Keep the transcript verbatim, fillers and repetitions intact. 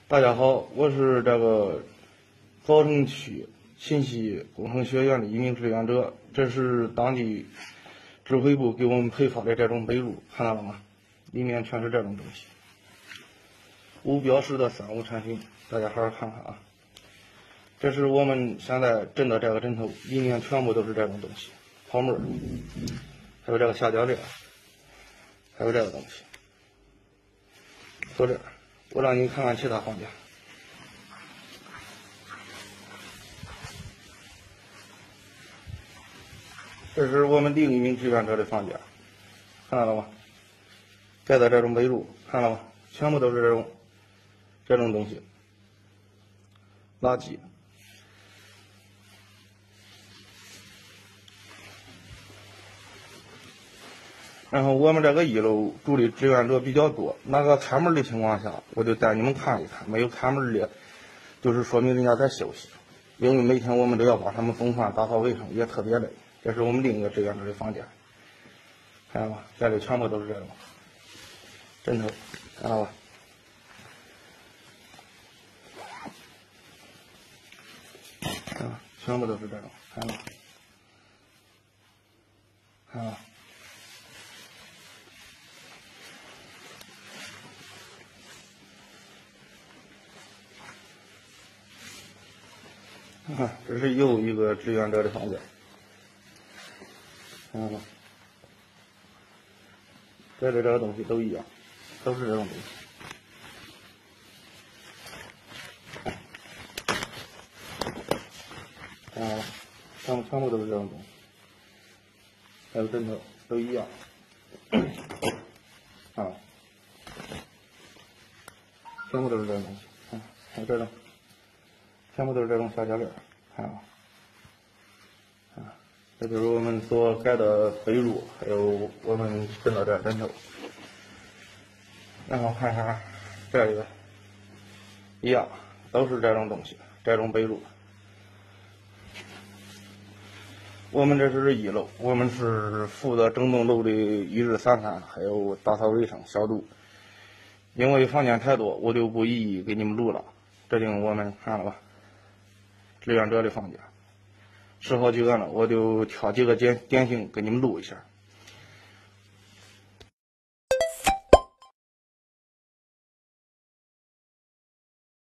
大家好，我是这个枣城区信息工程学院的一名志愿者，这是当地指挥部给我们配发的这种背篓，看到了吗？里面全是这种东西，无标识的三无产品，大家好好看看啊。这是我们现在枕的这个枕头，里面全部都是这种东西，泡沫，还有这个下脚链，还有这个东西。坐这儿，我让你看看其他房间。这是我们另一名志愿者的房间，看到了吗？盖的这种被褥，看到了吗？全部都是这种这种东西，垃圾。然后我们这个一楼住的志愿者比较多，那个开门的情况下，我就带你们看一看；没有开门的，就是说明人家在休息，因为每天我们都要帮他们送饭、打扫卫生，也特别累。这是我们另一个志愿者的房间，看到吧？这里全部都是这种枕头，看到吧？啊，全部都是这种，看到吧？看到吧？啊，这是又一个志愿者的房间，看到吧？这里这个东西都一样，都是这种东西。看到吧？全部全部都是这种东西，还有枕头都一样。啊，全部都是这种东西，看，还有这种。全部都是这种小脚链，看啊，啊，这就是我们所盖的被褥，还有我们枕的这枕头。然后看看这个，一样，都是这种东西，这种被褥。我们这是一楼，我们是负责整栋楼的一日三餐，还有打扫卫生、消毒。因为房间太多，我就不一一给你们录了。这就是我们看了吧？志愿者的房间，十好几个呢，我就挑几个典典型给你们录一下。